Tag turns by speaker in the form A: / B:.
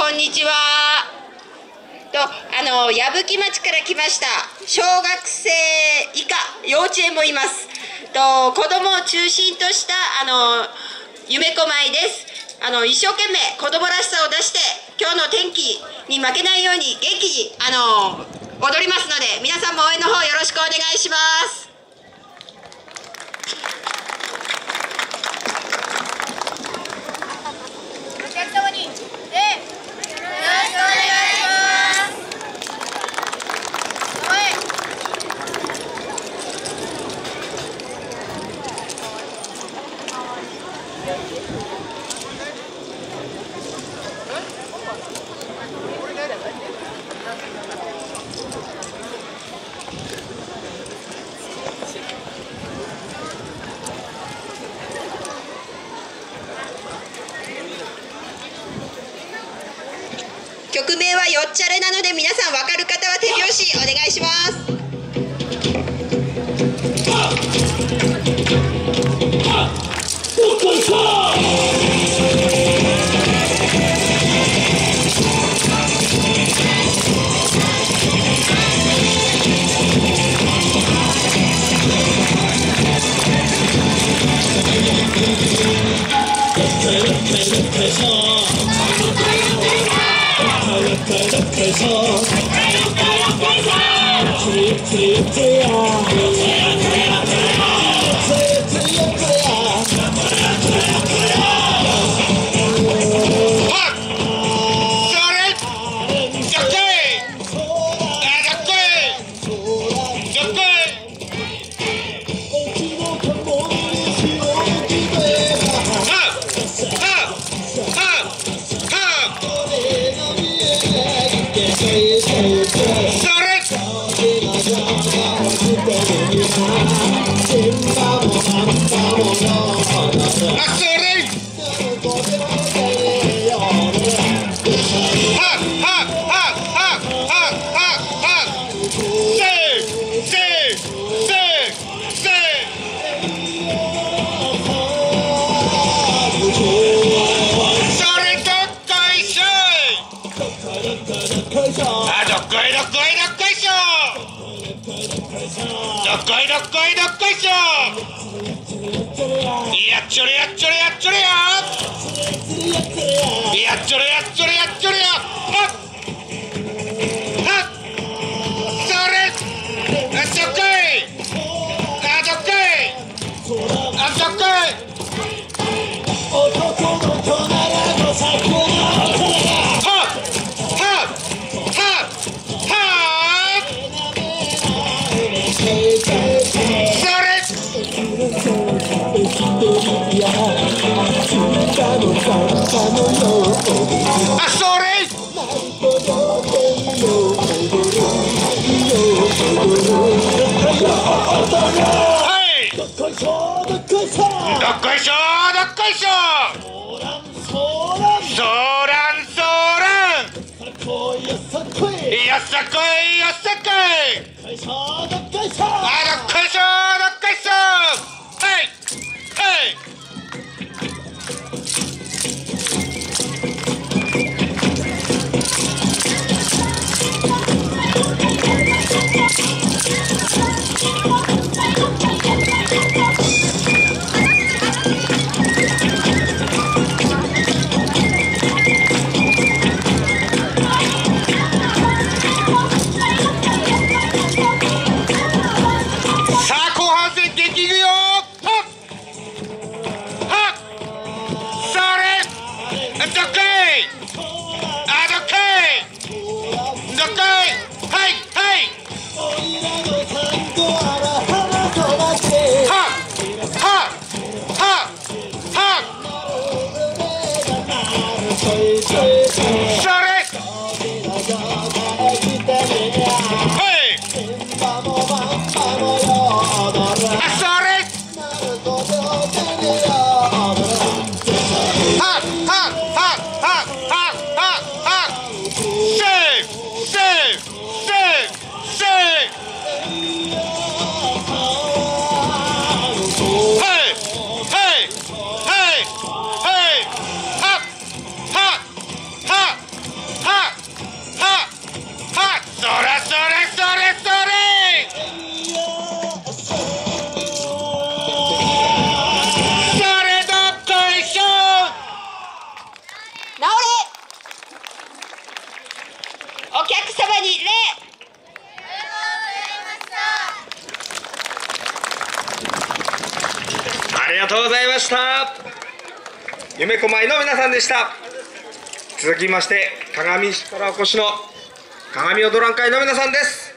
A: んにちは。矢吹町から来ました小学生以下幼稚園もいます。子供を中心とした夢子舞です。一生懸命子供らしさを出して今日の天気に負けないように元気に踊りますので、皆さんも応援の方よろしくお願いします。
B: お客様によろしくお願いします。
A: 曲名はよっちゃれなので、皆さん分かる方は手拍子お願いします。
C: やっちょれやっちょれやっちょれややっちょれやっちょれやっちょれやはっはっそれあそこいあそこいあそこい男の隣の桜はっはっはっはっそれあ、それはい、どっこいしょどっこいしょどっこいしょどっこいしょそらんそらんよさこいよさこいよさこいどっこいしょどっこいしょあ、どっこいしょどっこいしょはいはいさあ後半
A: お客様に礼。
C: ありがとうございました。夢こまいの皆さんでした。続きまして鏡市からお越しの鏡踊らん会の皆さんです。